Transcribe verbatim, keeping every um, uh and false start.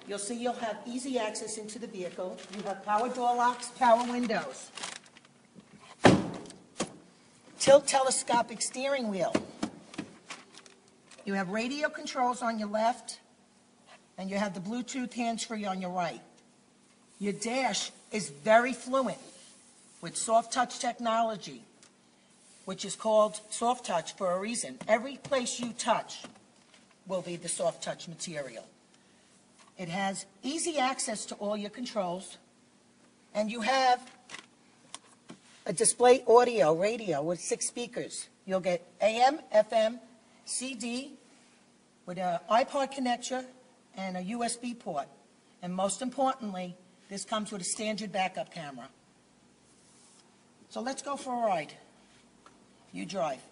you'll see you'll have easy access into the vehicle. You have power door locks, power windows, tilt telescopic steering wheel. You have radio controls on your left, and you have the Bluetooth hands-free on your right. Your dash is very fluent with soft touch technology, which is called soft touch for a reason. Every place you touch will be the soft touch material. It has easy access to all your controls, and you have a display audio radio with six speakers. You'll get A M, F M, C D with an iPod connector and a U S B port. And most importantly, this comes with a standard backup camera. So let's go for a ride. You drive.